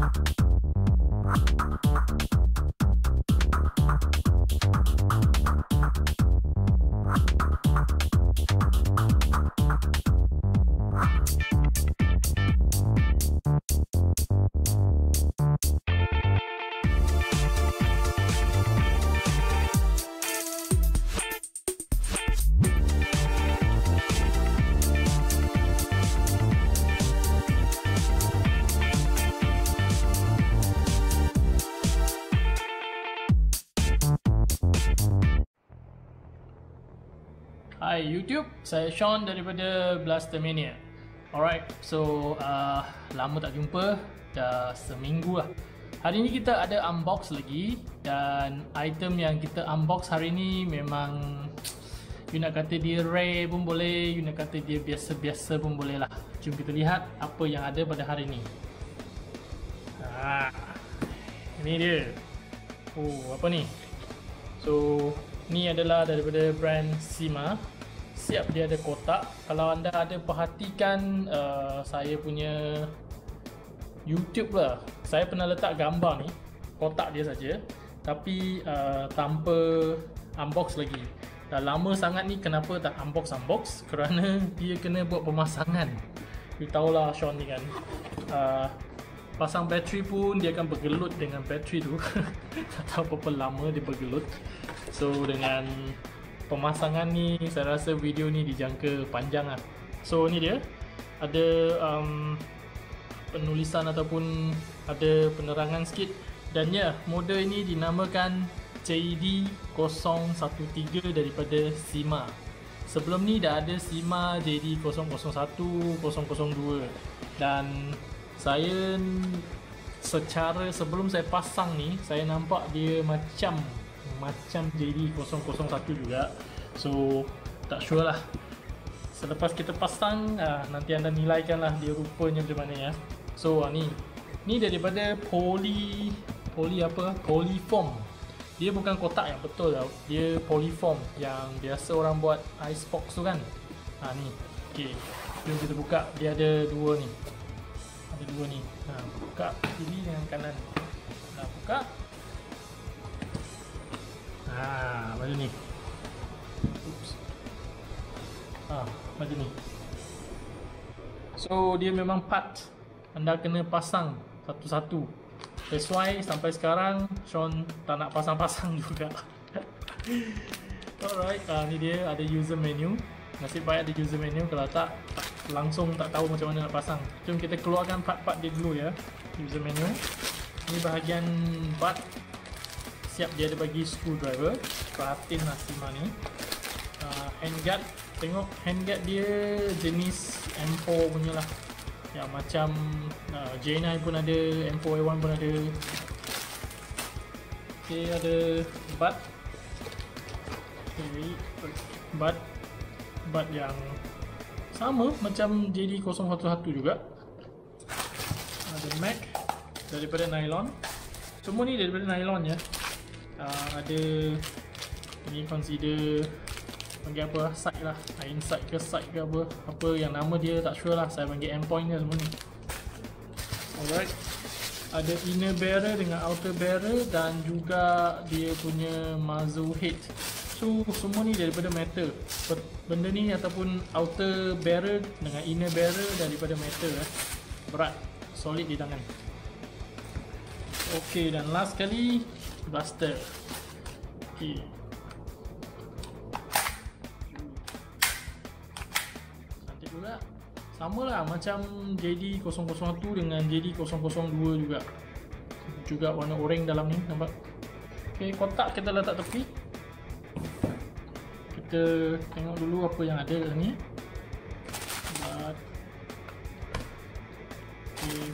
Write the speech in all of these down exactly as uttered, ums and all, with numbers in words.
Hai YouTube, saya Sean daripada Blastermania. Alright, so uh, lama tak jumpa, dah seminggu lah. Hari ni kita ada unbox lagi, dan item yang kita unbox hari ni memang you nak kata dia rare pun boleh, you nak kata dia biasa-biasa pun boleh lah. Jom kita lihat apa yang ada pada hari ni. Ah, ini dia. Oh, apa ni? So, ni adalah daripada brand Syma. Siap dia ada kotak. Kalau anda ada perhatikan uh, saya punya YouTube lah, saya pernah letak gambar ni, kotak dia saja, tapi uh, tanpa unbox lagi. Dah lama sangat ni kenapa tak unbox-unbox, kerana dia kena buat pemasangan. You tahulah Sean ni kan, uh, pasang bateri pun dia akan bergelut dengan bateri tu. Tak tahu berapa lama dia bergelut. So dengan pemasangan ni, saya rasa video ni dijangka panjang lah. So ni dia, ada um, penulisan ataupun ada penerangan sikit. Dan ya, model ini dinamakan J D kosong satu tiga daripada Syma. Sebelum ni dah ada Syma J D kosong kosong satu, kosong kosong dua. Dan saya secara sebelum saya pasang ni, saya nampak dia macam macam J D kosong kosong satu juga. So tak sure lah. Selepas kita pasang, ah, nanti anda nilaikan lah dia rupanya macam mana ya. So ah, ni Ni daripada poly Poly apa? Polyfoam. Dia bukan kotak yang betul tau. Dia polyfoam yang biasa orang buat icebox tu kan. Ah ni. Okay, jom kita buka. Dia ada dua ni. Ada dua ni. Ha, buka kiri dengan kanan. Nah, buka. Ah, macam ni. Oops. Ah, macam ni. So dia memang part. Anda kena pasang satu-satu. That's why sampai sekarang Sean tak nak pasang-pasang juga. Alright, ah, ni dia ada user menu. Nasib baik ada user menu, kalau tak, tak langsung tak tahu macam mana nak pasang. Jom kita keluarkan part-part dia dulu ya. User menu. Ini bahagian part. Siap dia ada bagi screwdriver. Perhatiin lah Syma ni. uh, Handguard. Tengok handguard dia jenis M four punya lah. Ya, macam uh, J nine pun ada, M four A one pun ada. Okay, ada butt. Okay, butt. Butt yang sama macam J D kosong satu satu juga. Ada mag daripada nylon. Semua ni daripada nylon ya. Uh, ada ni consider panggil apa, side lah, inside ke side ke apa, apa yang nama dia tak sure lah, saya panggil endpoint dia semua ni. Alright, ada inner barrel dengan outer barrel, dan juga dia punya muzzle head. So semua ni daripada metal. Benda ni ataupun outer barrel dengan inner barrel daripada metal eh. Berat, solid di tangan. Ok, dan last kali blaster. Okay. Cantik juga. Sama lah macam J D kosong kosong satu dengan J D kosong kosong dua juga. Juga warna oranye dalam ni, nampak? Ok, kotak kita letak tepi. Kita tengok dulu apa yang ada kat sini. Okay.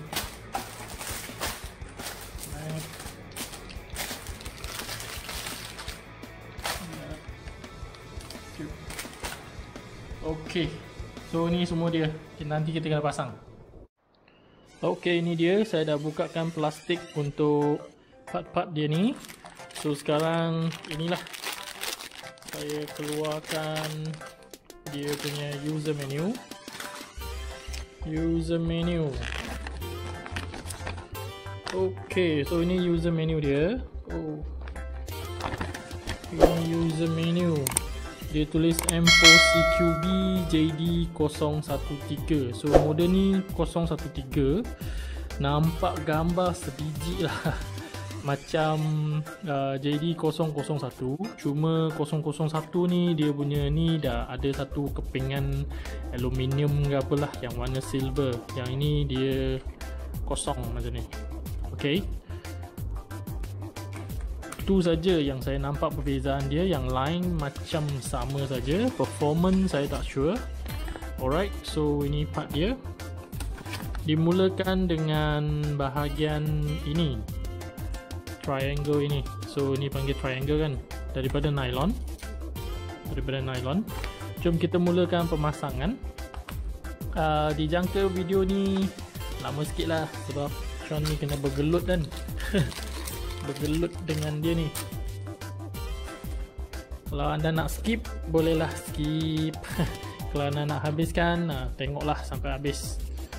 Ok, so ni semua dia. Nanti kita kena pasang. Ok, ini dia. Saya dah bukakan plastik untuk part-part dia ni. So sekarang inilah saya keluarkan dia punya user menu. User menu. Okay, so ini user menu dia. Oh, ini user menu. Dia tulis M four C Q B J D zero satu tiga. So model ni zero satu tiga. Nampak gambar sebiji lah macam uh, J D zero zero satu. Cuma zero zero satu ni dia punya ni dah ada satu kepingan aluminium ke apalah yang warna silver. Yang ini dia kosong macam ni. Okay, itu saja yang saya nampak perbezaan dia. Yang lain macam sama saja. Performance saya tak sure. Alright, so ini part dia. Dimulakan dengan bahagian ini, triangle ini. So ini panggil triangle kan, daripada nylon. Daripada nylon. Jom kita mulakan pemasangan. uh, Dijangka video ni lama sikit lah sebab Sean ni kena bergelut kan. Bergelut dengan dia ni. Kalau anda nak skip, bolehlah skip. Kalau anda nak habiskan, uh, tengoklah sampai habis.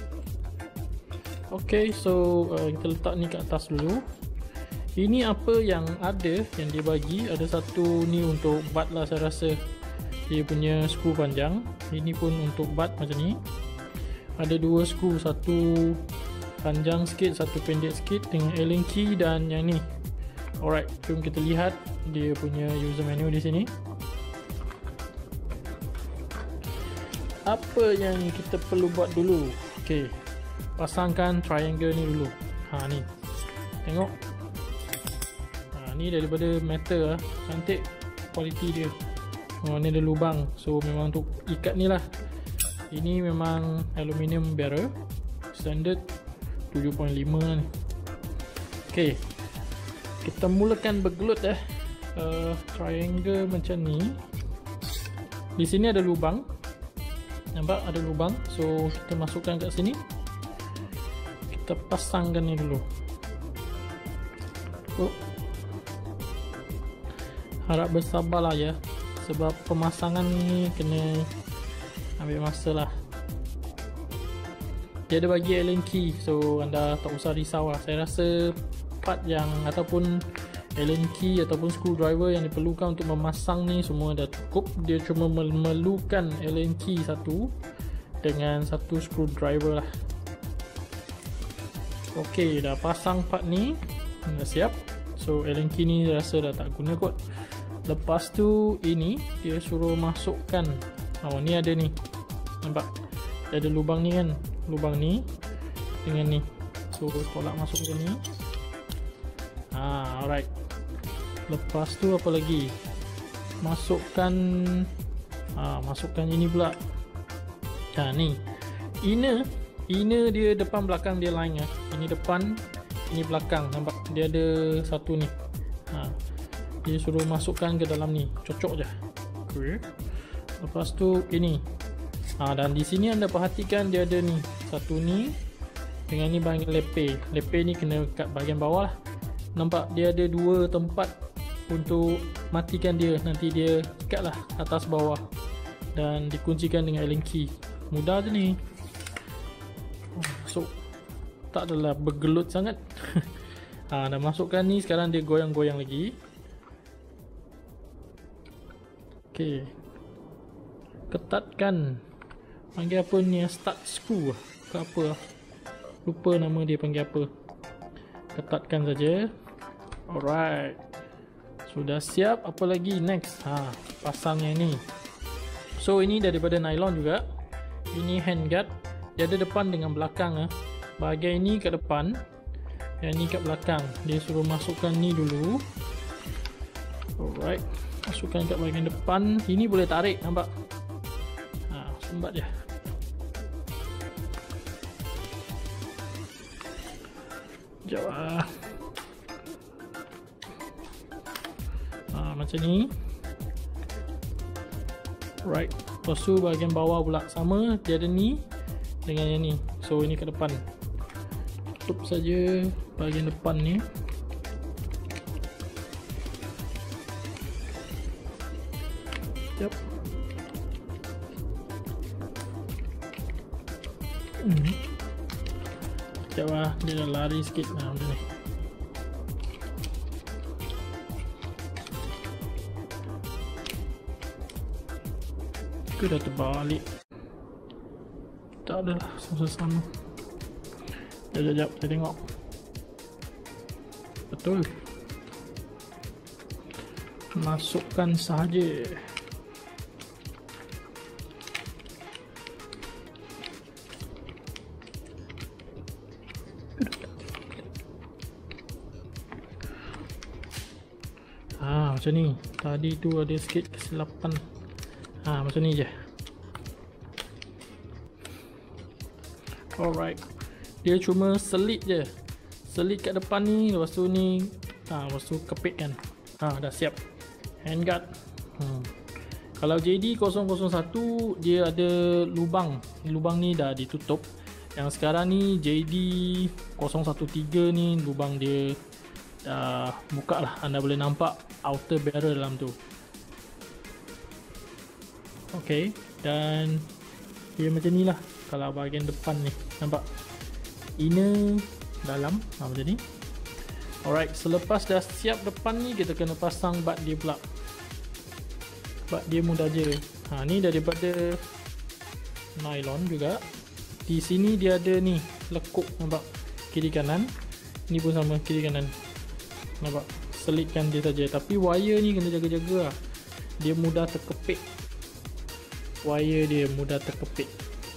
Ok, so uh, kita letak ni kat atas dulu. Ini apa yang ada, yang dia bagi. Ada satu ni untuk butt lah saya rasa. Dia punya skru panjang. Ini pun untuk butt macam ni. Ada dua skru, satu panjang sikit, satu pendek sikit dengan Allen key dan yang ni. Alright, jom kita lihat dia punya user menu di sini. Apa yang kita perlu buat dulu? Ok, pasangkan triangle ni dulu. Ha ni, tengok. Ha ni daripada metal lah, cantik kualiti dia. Oh, ni ada lubang, so memang untuk ikat ni lah. Ini memang aluminium barrel standard tujuh perpuluhan lima ni. Ok, kita mulakan bergelut eh. uh, Triangle macam ni. Di sini ada lubang, nampak ada lubang. So kita masukkan kat sini. Kita pasangkan ni dulu. Oh, harap bersabarlah ya, sebab pemasangan ni kena ambil masa lah. Dia ada bagi Allen key, so anda tak usah risau lah. Saya rasa part yang ataupun Allen key ataupun screwdriver yang diperlukan untuk memasang ni semua dah cukup. Dia cuma memerlukan Allen key satu dengan satu screwdriver lah. Ok, dah pasang part ni, dah siap. So Allen key ni rasa dah tak guna kot. Lepas tu ini dia suruh masukkan. Oh, ni ada ni, nampak? Dia ada lubang ni kan, lubang ni dengan ni. So tolak masuk ke ni. Ah, alright. Lepas tu apa lagi? Masukkan ah, masukkan ini pula. Ha ni. Inner, inner dia depan belakang dia line ah. Ini depan, ini belakang. Nampak? Dia ada satu ni. Ha. Dia suruh masukkan ke dalam ni. Cocok je. Okay. Lepas tu ini. Ha, dan di sini anda perhatikan dia ada ni, satu ni dengan ni bahagian lepe. Lepe ni kena kat bahagian bawah lah. Nampak dia ada dua tempat untuk matikan dia. Nanti dia ikat lah atas bawah dan dikuncikan dengan Allen key. Mudah je ni. So tak adalah bergelut sangat. Ha, dah masukkan ni, sekarang dia goyang-goyang lagi. Ok, ketatkan. Panggil apa ni, start screw ke apa, lupa nama dia panggil apa. Ketatkan saja. Alright, sudah siap. Apa lagi next? Ha, pasang yang ni. So ini daripada nylon juga. Ini handguard. Dia ada depan dengan belakang ah. Bahagian ini kat depan, yang ni kat belakang. Dia suruh masukkan ni dulu. Alright, masukkan kat bahagian depan. Ini boleh tarik, nampak? Ha, sumbat je. Sekejap lah. Ha, macam ni. Right. Lepas tu bahagian bawah pula sama. Dia ada ni dengan yang ni. So ini ke depan. Tutup saja bahagian depan ni. Sekejap. Hmm. Sekejap lah, dia dah lari sikit. Nah, macam ni. Ke dah terbalik. Tak ada lah, sama-sama. Sekejap, sekejap, saya tengok. Betul. Masukkan sahaja. Ah, macam ni. Tadi tu ada sikit kesilapan. Ah, macam ni je. Alright. Dia cuma selit je. Selit kat depan ni, lepas tu ni, ah, lepas tu kepit kan. Ah, dah siap. Handguard. Hmm. Kalau J D kosong kosong satu dia ada lubang. Lubang ni dah ditutup. Yang sekarang ni J D kosong satu tiga ni lubang dia dah buka lah. Anda boleh nampak outer barrel dalam tu. Ok, dan dia macam ni lah. Kalau bahagian depan ni, nampak? Inner, dalam, ha, macam ni. Alright, selepas dah siap depan ni, kita kena pasang bat dia pula. Bat dia mudah je. Ha, ni daripada nylon juga. Di sini dia ada ni, lekuk, nampak? Kiri kanan. Ni pun sama, kiri kanan. Nampak? Selitkan dia saja. Tapi wire ni kena jaga-jaga lah. Dia mudah terkepit. Wire dia mudah terkepit.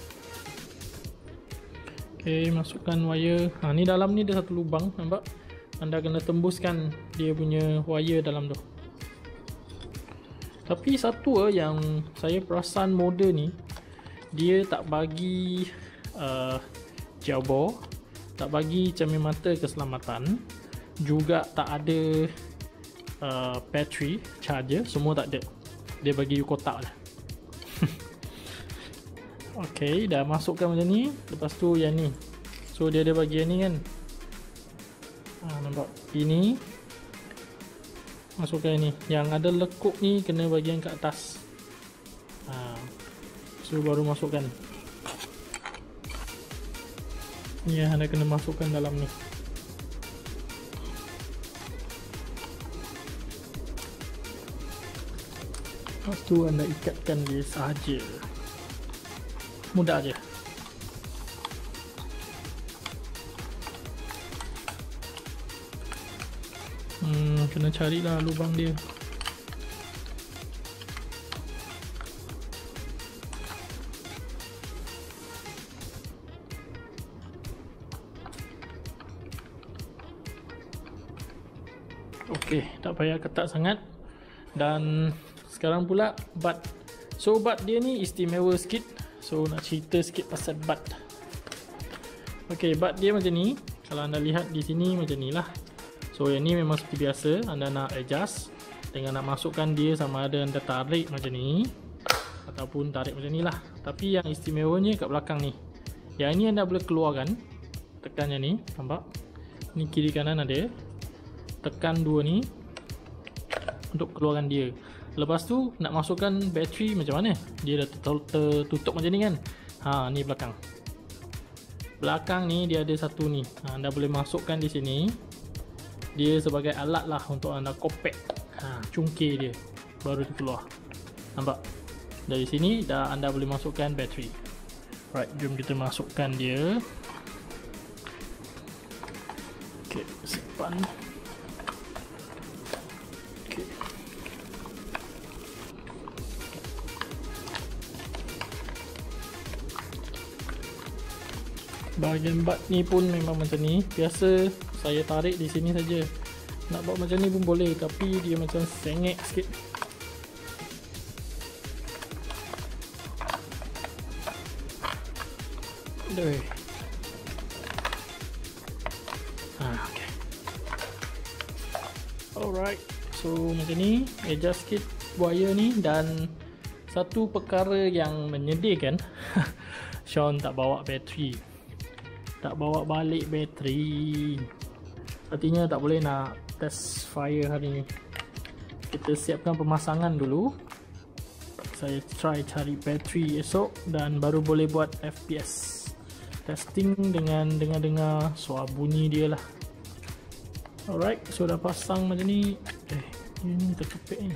Ok, masukkan wire. Ha, ni dalam ni ada satu lubang, nampak? Anda kena tembuskan dia punya wire dalam tu. Tapi satu lah yang saya perasan model ni, dia tak bagi uh, jawbor, tak bagi cermin mata keselamatan, juga tak ada uh, battery charger, semua tak ada. Dia bagi kotak lah. Ok, dah masukkan macam ni. Lepas tu yang ni, so dia ada bagian ni kan. Ha, nampak? Ini masukkan ni. Yang ada lekuk ni kena bagian kat atas. Ha, so baru masukkan. Ni yang anda kena masukkan dalam ni. Lepas tu anda ikatkan dia sahaja. Mudah je. Hmm, kena carilah lubang dia. Okey, tak payah ketat sangat. Dan sekarang pula bat. So bat dia ni istimewa sikit. So nak cerita sikit pasal bat. Okey, bat dia macam ni. Kalau anda lihat di sini macam ni lah. So yang ni memang seperti biasa. Anda nak adjust dengan nak masukkan dia, sama ada anda tarik macam ni ataupun tarik macam ni lah. Tapi yang istimewanya kat belakang ni. Yang ni anda boleh keluarkan. Tekan yang ni, nampak? Ni kiri kanan ada. Tekan dua ni untuk keluarkan dia. Lepas tu nak masukkan bateri macam mana? Dia dah tertutup macam ni kan. Ha, ni belakang. Belakang ni dia ada satu ni. Ha, anda boleh masukkan di sini. Dia sebagai alat lah untuk anda kopek. Ha, cungkir dia. Baru dia keluar. Nampak? Dari sini dah anda boleh masukkan bateri. Right, jom kita masukkan dia. Okey, simpan. Bahagian bat ni pun memang macam ni. Biasa saya tarik di sini saja. Nak buat macam ni pun boleh, tapi dia macam sengit sikit. Aduh. Ah, okay. Alright. So macam ni, adjust sikit wire ni. Dan satu perkara yang menyedihkan, Sean tak bawa bateri. Tak bawa balik bateri. Artinya tak boleh nak test fire hari ni. Kita siapkan pemasangan dulu. Saya try cari bateri esok dan baru boleh buat F P S. testing dengan dengar-dengar suara bunyi dia lah. Alright, so dah pasang macam ni. Eh, ini terkepit ni.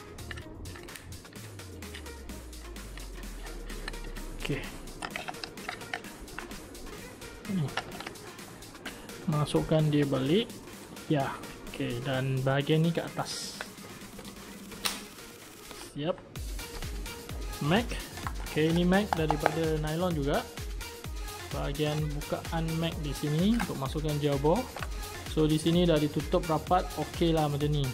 Okay. Ni. Masukkan dia balik. Ya, okay, dan bahagian ni kat atas. Siap. Mag. Okay, ini mag daripada nylon juga. Bahagian bukaan mag di sini untuk masukkan gel ball. So di sini dah ditutup rapat, okey lah macam ni.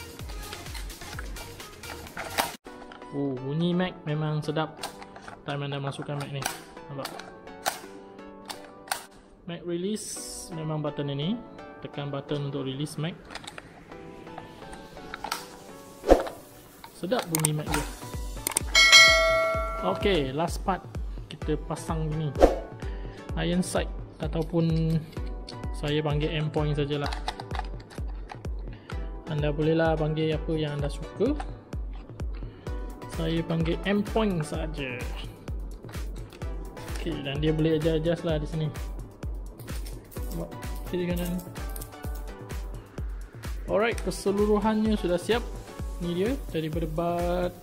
Oh, bunyi mag memang sedap time anda masukkan mag ni. Nampak? Mag release memang button ini. Tekan button untuk release mag. Sedap bunyi mag dia. Okey, last part kita pasang ni. Iron sight ataupun saya panggil endpoint sajalah. Anda bolehlah panggil apa yang anda suka. Saya panggil endpoint saja. Okey, dan dia boleh adjust lah di sini. Nampak kiri kanan. Alright, keseluruhannya sudah siap. Ni dia daripada bat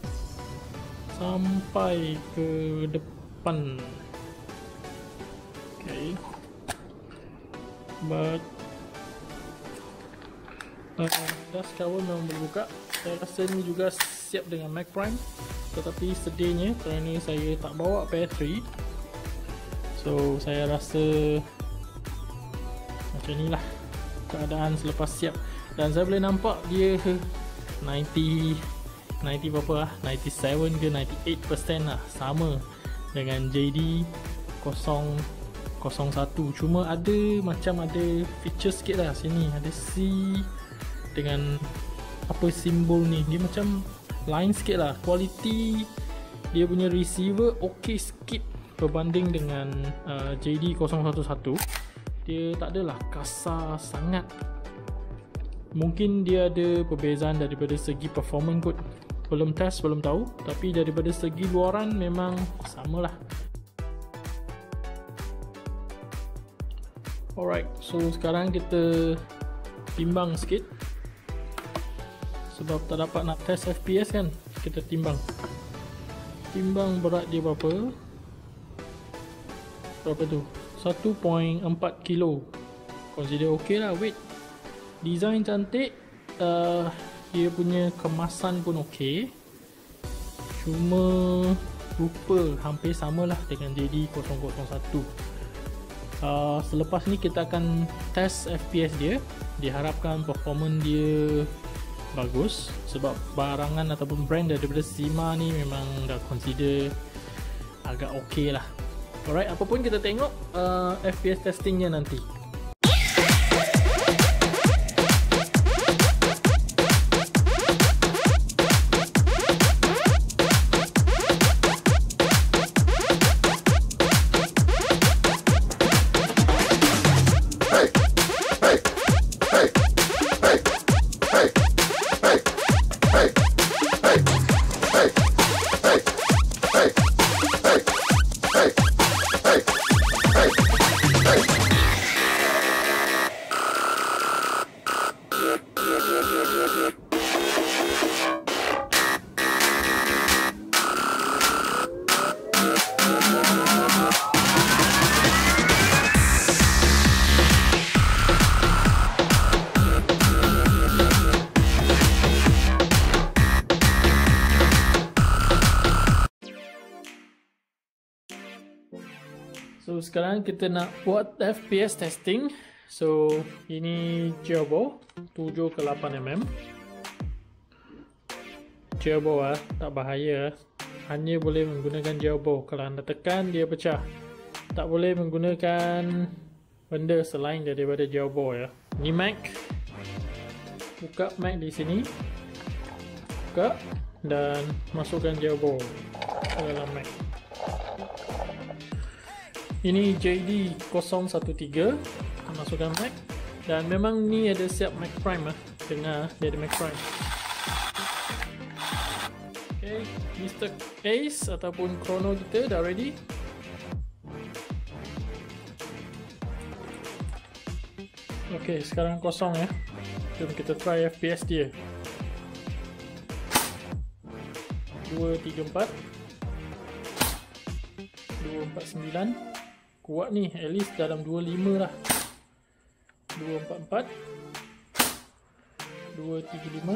sampai ke depan. Okay. But uh, dust cover memang boleh buka. Saya rasa ni juga siap dengan mag prime. Tetapi sedihnya kerana saya tak bawa bateri, so saya rasa macam ni lah keadaan selepas siap. Dan saya boleh nampak dia sembilan puluh sembilan puluh berapa lah, sembilan puluh tujuh ke sembilan puluh lapan peratus lah, sama dengan J D kosong kosong satu. Cuma ada macam ada feature sikit lah sini. Ada C dengan apa simbol ni, dia macam lain sikit lah. Quality dia punya receiver ok sikit berbanding dengan uh, J D kosong satu satu. Dia tak adalah kasar sangat. Mungkin dia ada perbezaan daripada segi performance kot. Belum test, belum tahu. Tapi daripada segi luaran memang samalah. Alright, so sekarang kita timbang sikit. Sebab tak dapat nak test F P S kan, kita timbang. Timbang berat dia berapa? Berapa tu? satu perpuluhan empat kilo. Consider ok lah weight. Design cantik. uh, Dia punya kemasan pun ok. Cuma rupa hampir samalah dengan J D kosong kosong satu. Uh, selepas ni kita akan test F P S dia. Diharapkan performance dia bagus, sebab barangan ataupun brand daripada Syma ni memang dah consider agak ok lah. Alright, apapun kita tengok uh, F P S testingnya nanti. So sekarang kita nak buat F P S testing. So ini gel ball tujuh ke lapan milimeter. Gel ball lah, tak bahaya. Hanya boleh menggunakan gel ball. Kalau anda tekan dia pecah. Tak boleh menggunakan benda selain daripada gel ball ya. Ni mag. Buka mag di sini. Buka dan masukkan gel ball ke dalam mag. Ini J D kosong satu tiga. Kita masukkan mag. Dan memang ni ada siap mag prime lah. Dengar dia ada mag prime. Okay, Mister Ace ataupun Chrono kita dah ready. Ok, sekarang kosong ya. Jom kita try F P S dia. dua tiga empat dua empat sembilan. Kuat ni, at least dalam dua puluh lima lah. Dua empat empat dua tiga lima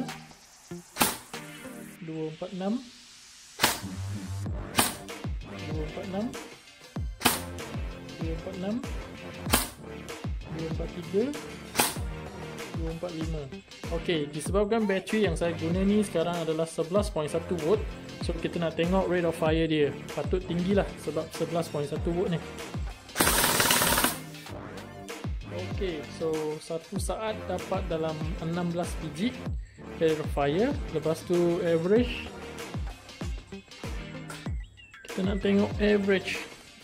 dua empat enam dua empat enam dua empat enam dua empat tiga dua empat lima. Ok, disebabkan bateri yang saya guna ni sekarang adalah sebelas perpuluhan satu volt, so kita nak tengok rate of fire dia. Patut tinggi lah sebab sebelas perpuluhan satu volt ni. Ok, so satu saat dapat dalam enam belas biji rate of fire. Lepas tu average, kita nak tengok average.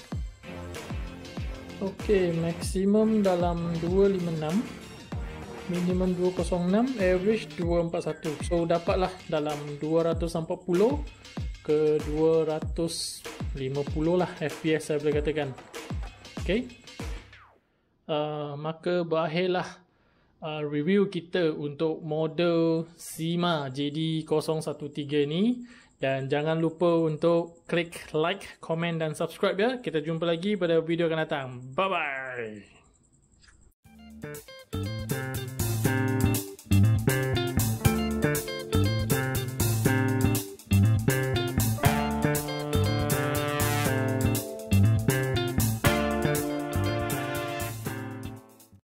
Ok, maksimum dalam dua lima enam, minimum dua kosong enam, average dua empat satu. So dapatlah dalam dua ratus empat puluh ke dua ratus lima puluh lah F P S saya boleh katakan. Ok, uh, maka berakhirlah uh, review kita untuk model Sima J D kosong satu tiga ni. Dan jangan lupa untuk klik like, komen dan subscribe ya. Kita jumpa lagi pada video akan datang. Bye bye.